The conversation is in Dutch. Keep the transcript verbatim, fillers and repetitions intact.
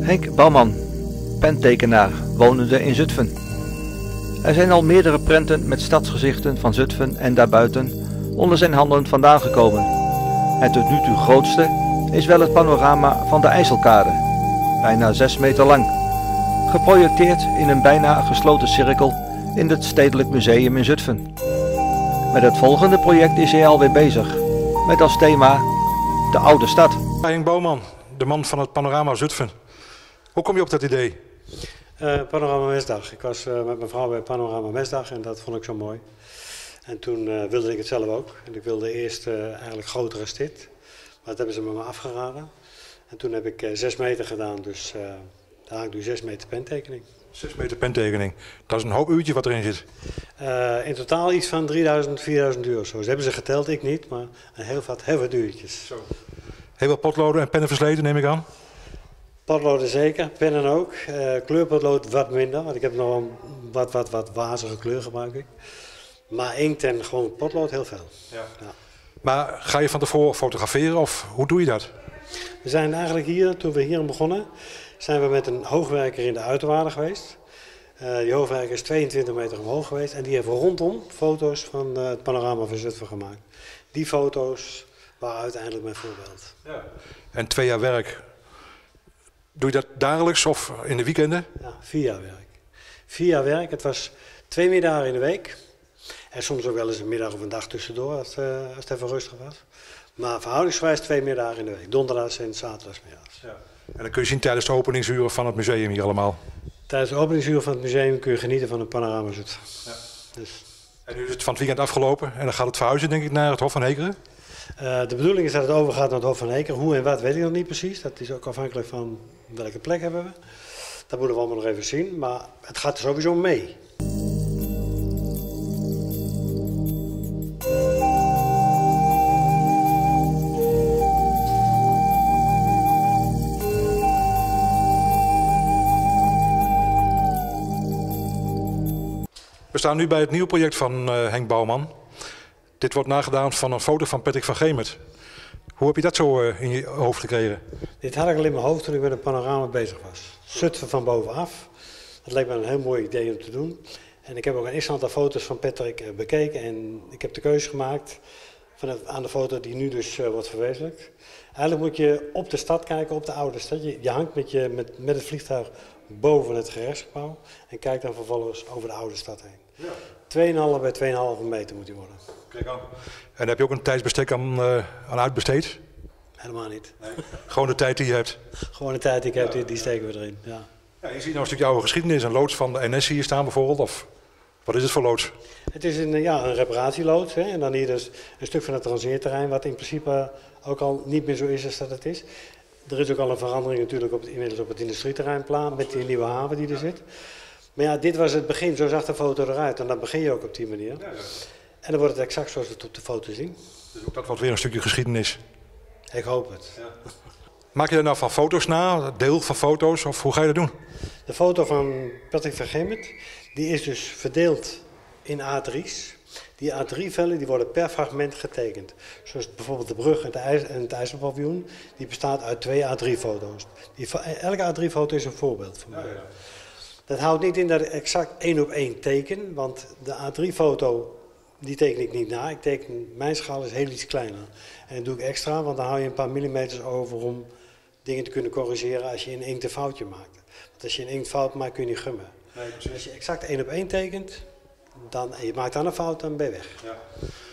Henk Bouwman, pentekenaar, wonende in Zutphen. Er zijn al meerdere prenten met stadsgezichten van Zutphen en daarbuiten onder zijn handen vandaan gekomen. Het tot nu toe grootste is wel het panorama van de IJsselkade, bijna zes meter lang, geprojecteerd in een bijna gesloten cirkel in het Stedelijk Museum in Zutphen. Met het volgende project is hij alweer bezig, met als thema de oude stad. Henk Bouwman, de man van het panorama Zutphen. Hoe kom je op dat idee? Uh, panorama Mesdag. Ik was uh, met mijn vrouw bij Panorama Mesdag en dat vond ik zo mooi. En toen uh, wilde ik het zelf ook. En ik wilde eerst uh, eigenlijk groter als dit. Maar dat hebben ze me maar afgeraden. En toen heb ik uh, zes meter gedaan, dus uh, daar haak ik nu zes meter pentekening. Zes meter pentekening. Dat is een hoop uurtje wat erin zit. Uh, in totaal iets van drieduizend, vierduizend uur of zo. Ze hebben ze geteld, ik niet, maar heel wat, heel wat uurtjes. Zo. Heel wat potloden en pennen versleten, neem ik aan? Potloden zeker, pennen ook. Uh, kleurpotlood wat minder, want ik heb nog een wat, wat, wat wazige kleur gebruik ik. Maar inkt en gewoon potlood heel veel. Ja. Ja. Maar ga je van tevoren fotograferen of hoe doe je dat? We zijn eigenlijk hier, toen we hier begonnen, zijn we met een hoogwerker in de uiterwaarden geweest. Uh, die hoogwerker is tweeëntwintig meter omhoog geweest en die heeft rondom foto's van uh, het panorama van Zutphen gemaakt. Die foto's waren uiteindelijk mijn voorbeeld. Ja. En twee jaar werk. Doe je dat dagelijks of in de weekenden? Ja, vier jaar werk. Vier jaar werk, het was twee middagen in de week. En soms ook wel eens een middag of een dag tussendoor als, uh, als het even rustig was. Maar verhoudingsgewijs twee middagen in de week. Donderdags en zaterdagsmiddags. Ja. En dan kun je zien tijdens de openingsuren van het museum hier allemaal? Tijdens de openingsuren van het museum kun je genieten van een panorama Zutphen. Ja. Dus. En nu is het van het weekend afgelopen en dan gaat het verhuizen denk ik naar het Hof van Hekeren? Uh, de bedoeling is dat het overgaat naar het Hof van Hekeren. Hoe en wat weet ik nog niet precies. Dat is ook afhankelijk van welke plek hebben we. Dat moeten we allemaal nog even zien. Maar het gaat er sowieso mee. We staan nu bij het nieuwe project van uh, Henk Bouwman. Dit wordt nagedaan van een foto van Patrick van Gemert. Hoe heb je dat zo uh, in je hoofd gekregen? Dit had ik al in mijn hoofd toen ik met een panorama bezig was. Zutphen van bovenaf. Dat leek me een heel mooi idee om te doen. En ik heb ook een x aantal foto's van Patrick uh, bekeken en ik heb de keuze gemaakt van het, aan de foto die nu dus uh, wordt verwezenlijkt. Eigenlijk moet je op de stad kijken, op de oude stad. Je, je hangt met, je, met, met het vliegtuig boven het gerechtsgebouw en kijkt dan vervolgens over de oude stad heen. Ja. twee komma vijf bij twee komma vijf meter moet die worden. Kijk aan. En heb je ook een tijdsbestek aan, uh, aan uitbesteed? Helemaal niet. Nee. Gewoon de tijd die je hebt? Gewoon de tijd die ik heb, die, die steken we erin. Ja. Ja, je ziet nou een stukje oude geschiedenis, een loods van de N S hier staan bijvoorbeeld, of wat is het voor loods? Het is een, ja, een reparatieloods, hè? En dan hier dus een stuk van het rangeerterrein wat in principe ook al niet meer zo is als dat het is. Er is ook al een verandering natuurlijk op het, inmiddels op het industrieterreinplan met die nieuwe haven die er zit. Maar ja, dit was het begin, zo zag de foto eruit en dan begin je ook op die manier. Ja, ja. En dan wordt het exact zoals we het op de foto zien. Dus ook dat wordt weer een stukje geschiedenis? Ik hoop het. Ja. Maak je er nou van foto's na, deel van foto's, of hoe ga je dat doen? De foto van Patrick van Gemert, die is dus verdeeld in A drie's. Die A drie vellen die worden per fragment getekend. Zoals bijvoorbeeld de brug en, de ijs, en het IJsselpaviljoen, die bestaat uit twee A drie foto's. Die, elke A drie foto is een voorbeeld voor mij. Ja, ja. Dat houdt niet in dat ik exact één op één teken, want de A drie foto die teken ik niet na. Ik teken, mijn schaal is heel iets kleiner. En dat doe ik extra, want dan hou je een paar millimeters over om dingen te kunnen corrigeren als je in inkt een foutje maakt. Want als je in inkt fout maakt kun je niet gummen. Nee, als je exact één op één tekent, dan, en je maakt dan een fout, dan ben je weg. Ja.